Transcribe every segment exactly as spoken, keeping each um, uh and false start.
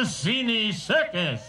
Anastasini Circus.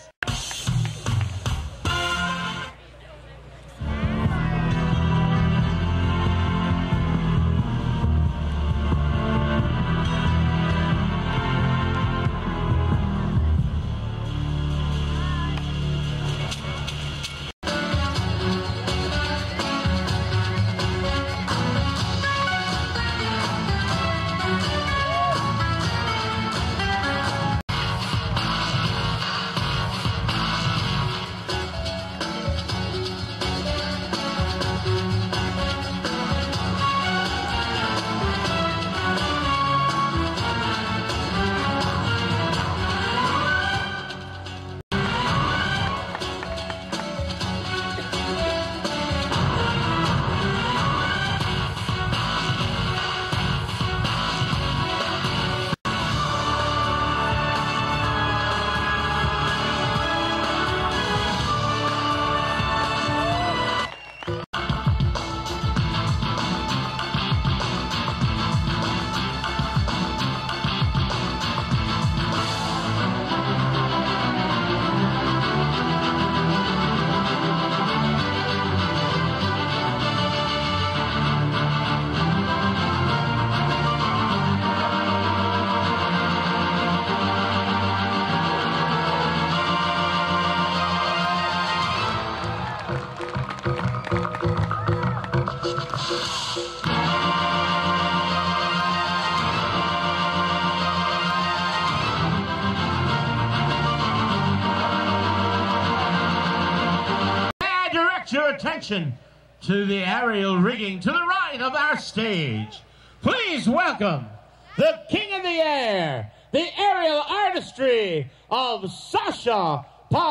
Your attention to the aerial rigging to the right of our stage. Please welcome the king of the air, the aerial artistry of Sacha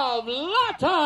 Pavlata.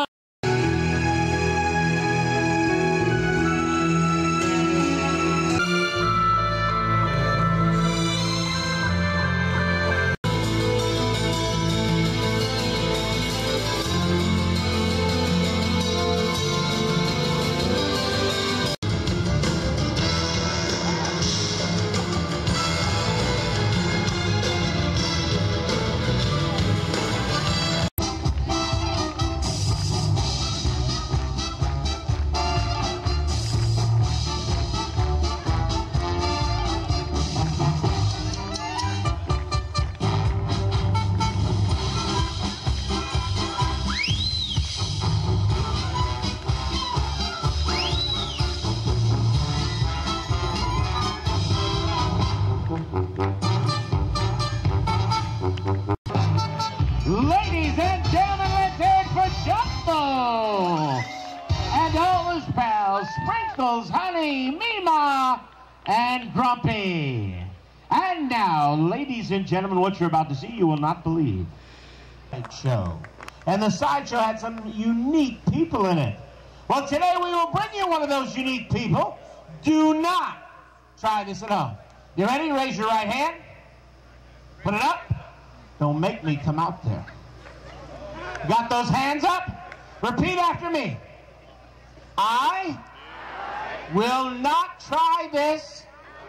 Ladies and gentlemen, let's hear it for Jumbo and all his pals, Sprinkles, Honey, Mima, and Grumpy. And now, ladies and gentlemen, what you're about to see, you will not believe. Show. And the sideshow had some unique people in it. Well, today we will bring you one of those unique people. Do not try this at home. You ready? Raise your right hand. Put it up. Don't make me come out there. Got those hands up? Repeat after me. I will not try this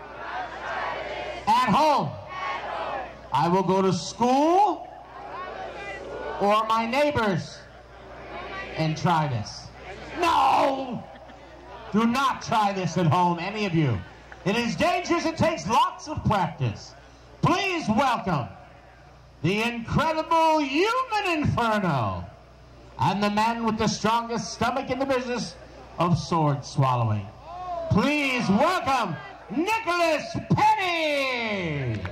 at home. I will go to school or my neighbors and try this. No! Do not try this at home, any of you. It is dangerous. It takes lots of practice. Please welcome the incredible human Inferno and the man with the strongest stomach in the business of sword swallowing. Please welcome Nicholas Penney.